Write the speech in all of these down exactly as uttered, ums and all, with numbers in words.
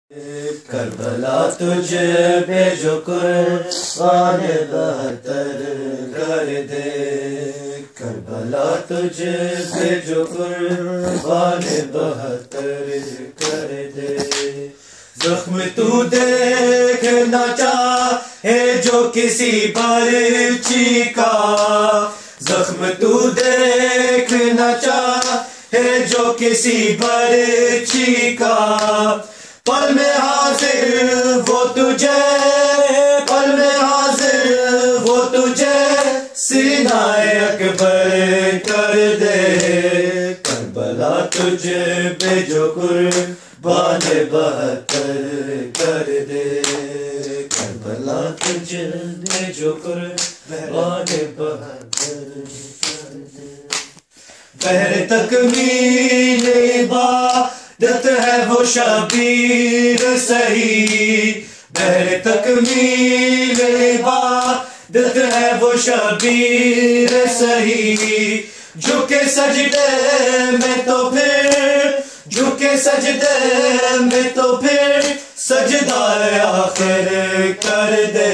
کربلا تجھ پہ جو قربان بہتر کر دے، کربلا تجھ پہ جو قربان بہتر کر دے۔ زخم تو دیکھنا چاہے جو کسی برچی کا، زخم تو دیکھنا چاہے جو کسی برچی کا، پل میں حاضر وہ تجھے، پل میں حاضر وہ تجھے سینہ اکبر کر دے۔ کربلا تجھ پہ جو قربان بہتر کر دے، کربلا تجھ پہ جو قربان بہتر کر دے۔ بہر تکمیل عبادت ہے وہ شبیر سہی، بہر تکمیل عبادت ہے وہ شبیر سہی، جھکے سجدے میں تو پھر، جھکے سجدے میں تو پھر سجدہ آخر کر دے۔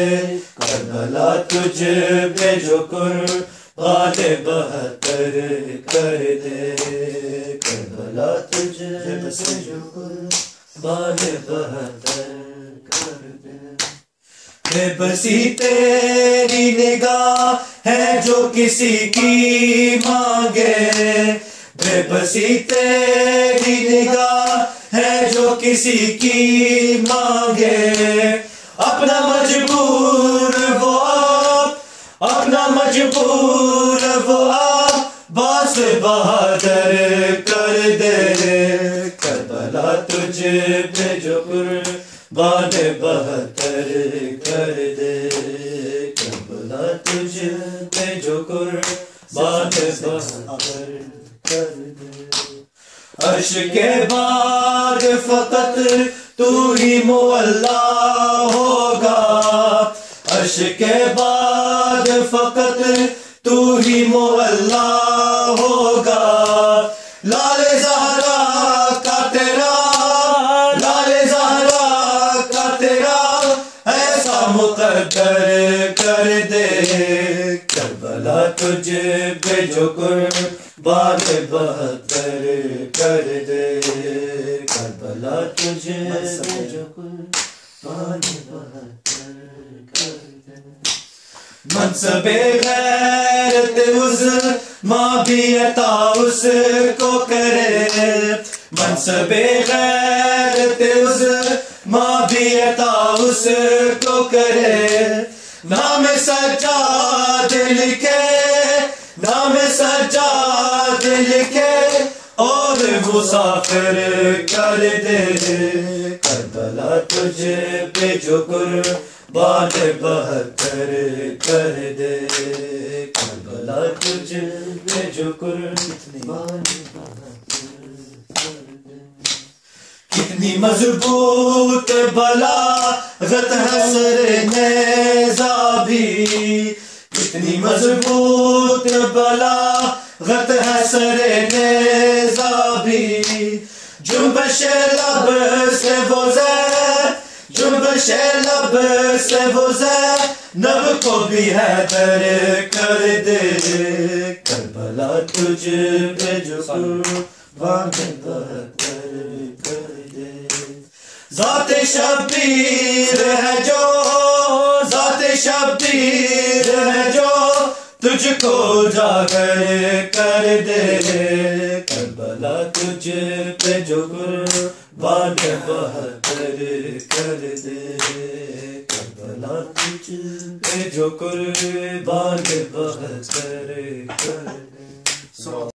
کربلا تجھ پہ جو قربان بہتر کر دے، کربلا تجھ پہ جو قربان بہتر کر دے۔ بے بسی تیری نگاہ ہے جو کسی کی مانگے، بے بسی تیری نگاہ ہے جو کسی کی مانگے، اپنا مجبور وہ آپ، اپنا مجبور وہ آپ باس بہادر کر دے۔ کربلا تجھ پہ جو قربان بہتر کر دے، کربلا تجھ پہ جو قربان بہتر کر دے۔ عرش کے بعد فقط تو ہی مولا ہوگا، عرش کے بعد فقط تو ہی مولا ہوگا، لال زہرا کا تیرا، لال زہرا کا تیرا ایسا مقدر کر دے۔ کربلا تجھ پہ جو قربان بہتر کر دے، کربلا تجھ پہ جو قربان بہتر کر دے۔ منصب غیرت عظمیٰ بھی عطا اس کو کرے، منصب غیرت عظمیٰ بھی عطا اس کو کرے، نام سجاد لکھے، نام سجاد لکھے اور مسافر کر دے۔ کربلا تجھ پہ جو قربان بہتر کر دے، کربلا تجھ پہ جو قربان بہتر کر دے۔ کتنی مضبوط بلاغت ہے سر نیزہ بھی، کتنی مضبوط بلاغت ہے سر نیزہ بھی، جنبش لب سے وہ زیر، جنبش لب سے وہ زینب کو بھی حیدر کر دے۔ کربلا تجھ پہ جو قربان بہتر کر دے۔ ذات شبیر ہے جو، ذات شبیر ہے جو تجھ کو اجاگر کر دے۔ کربلا تجھ پہ جو قربان بہتر کر دے، کربلا تجھ پہ جو قربان بہتر کر دے۔